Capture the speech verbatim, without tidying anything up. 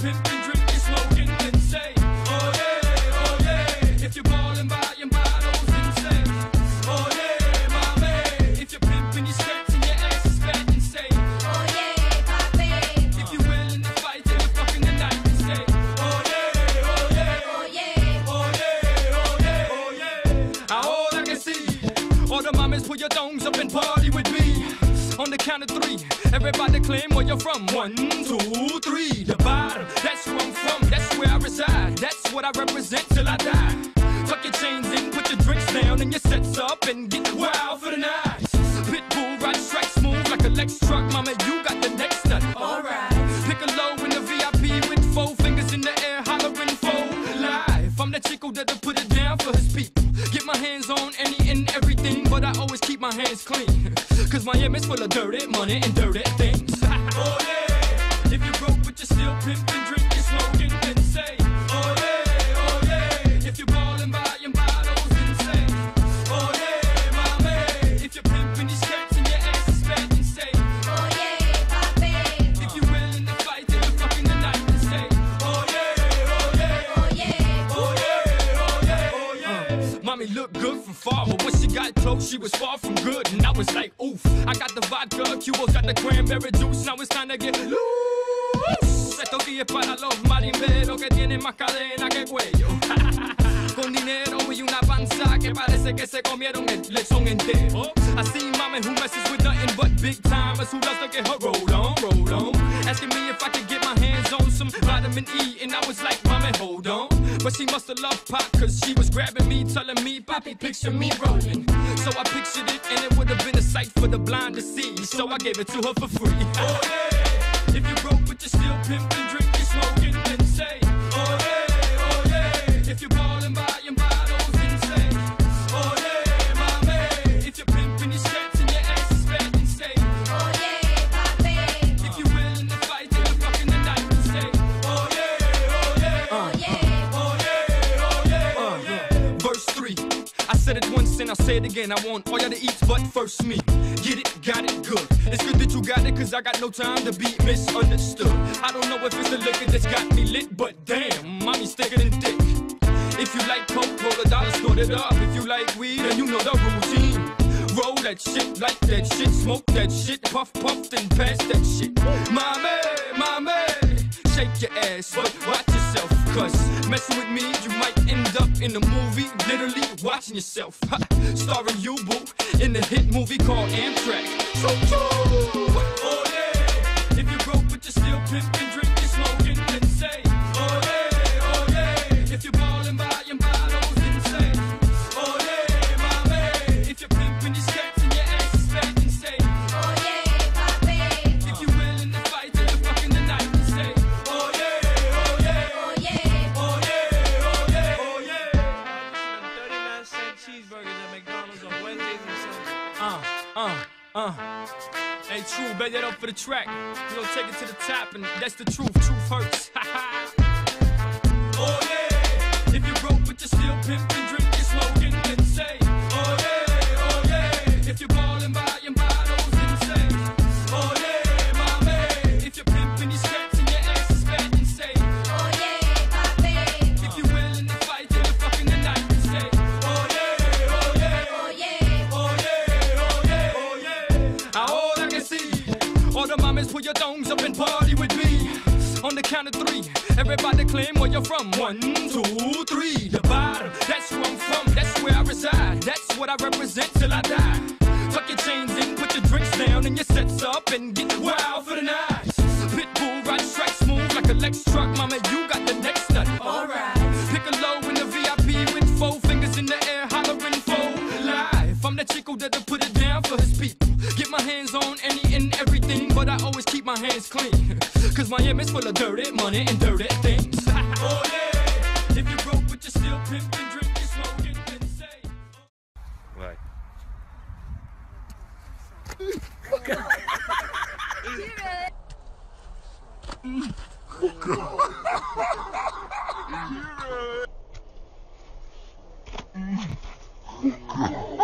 pimping, drinking, smoking, then say, oh yeah, oh yeah. If you're ballin', buying bottles, then say, oh yeah, mommy. If you're pimping your skirts and your ass is fat, then say, oh yeah, papi. If you're willing to fight till the fucking the night, then say, oh yeah, oh yeah, oh yeah, oh yeah, oh yeah, oh yeah. All I can see, all the mamas put your thongs up and party with me. On the count of three, everybody claim where you're from. One, two, three. The bottom, that's where I'm from, that's where I reside. That's what I represent till I die. Tuck your chains in, put your drinks down, and your sets up, and get wild for the night. Pitbull, ride strike smooth like a Lex truck. Mama, you got the next nut. Alright. Pick a low in the V I P with four fingers in the air, hollering for life. I'm the chico that'll put it down for his people. Get my hands on any and everything, but I always keep my hands clean. Cause Miami's full of dirty money and dirty things. Oh yeah, if you broke but you still pimping, drinking, smoking, then say, oh yeah, oh yeah. If you're ballin', buying bottles, then say, oh yeah, mommy. If you're pimping your skirts and your ass is fat, then say, oh yeah, papi. If you're willing to fight till the fucking the night, then say, oh yeah, oh yeah, oh yeah, oh yeah, oh yeah, oh yeah. Uh, mommy looked good from far, but when she got close, she was far from good, and I was like, oof. I got the vodka, Cuba's got the cranberry juice. Now it's time to get loose. Estos días para los marimberos que tienen más cadena que cuello. Con dinero y una panza que parece que se comieron el lechón entero. I see mama who messes with nothing but big timers who loves to get her roll on, roll on. Asking me if I could get my hands on some vitamin E, and I was like, mama, hold on. But she must have loved pop, cause she was grabbing me, telling me, Poppy, picture me rolling. So I pictured it, and it would have been a sight for the blind to see. So I gave it to her for free. Oh yeah, if you broke but you still pimping, drinking, smoking, then say, oh yeah, oh yeah. If you're ballin', buying bottles, then say, oh yeah, mommy. If you're pimping your skirts and your ass is fat, then say, oh yeah, papi. If you're willing to fight till the fucking the night, then say, oh yeah, oh yeah, oh yeah, oh yeah, oh yeah, oh yeah. Verse three. I said it once and I'll say it again. I want all y'all to eat, but first me. Get it, got it, good. It's good that you got it, cause I got no time to be misunderstood. I don't know if it's the liquor that's got me lit, but damn, mommy's thicker than thick. If you like coke, roll a dollar, snort it up. If you like weed, then you know the routine. Roll that shit, like that shit, smoke that shit, puff, puff, then pass that shit. Mommy, mommy, shake your ass, but watch yourself, cause messing with me, you might end up in a movie, literally watching yourself. Ha, starring you, boo, in the hit movie called Amtrak. So true. Oh yeah, if you broke but you're still pimping, drinking, smoking, then say, oh yeah, oh yeah. If you're ballin', buying bottles, then say, oh yeah, mommy. If you're pimping your skirts and your ass is fat, then say, oh yeah, papi. If you're willing to fight till the fucking the night, then say, oh yeah, oh yeah, oh yeah, oh yeah, oh yeah, oh yeah. thirty-nine cent cheeseburgers at McDonald's on Wednesdays and Sundays. Uh, uh, uh. Hey, True, bet that up for the track. We gon' take it to the top, and that's the truth. Truth hurts. Oh yeah, if you broke but you're still pimping, drinking, smoking, then say, oh yeah, oh yeah. If you're ballin', buying bottles, then say, oh yeah, mommy. If you're pimping your skirts and your ass is fat, then say, oh yeah, papi. If you're willing to fight till the fucking the night, then say, oh yeah, oh yeah, oh yeah, oh yeah, oh yeah, oh yeah. All I can see, all the mamas put your thongs up and party with me. On the count of three, everybody claim where you're from. One, two, three. The bottom, that's where I'm from, that's where I reside. That's what I represent till I die. Tuck your chains in, put your drinks down, and your sets up, and get wild for the night. Pitbull, ride strike smooth like a Lex truck. Mama, you got the next nut. Alright. Pick a low in the V I P with four fingers in the air, hollering for life. I'm the chico that'll put it down for his people. Get my hands on any and everything, but I always keep my hands clean. Cause Miami's full of dirty money and dirty things. Oh yeah, if you broke but you're still pimping, drinking, smoking, then say. Right. Oh, God.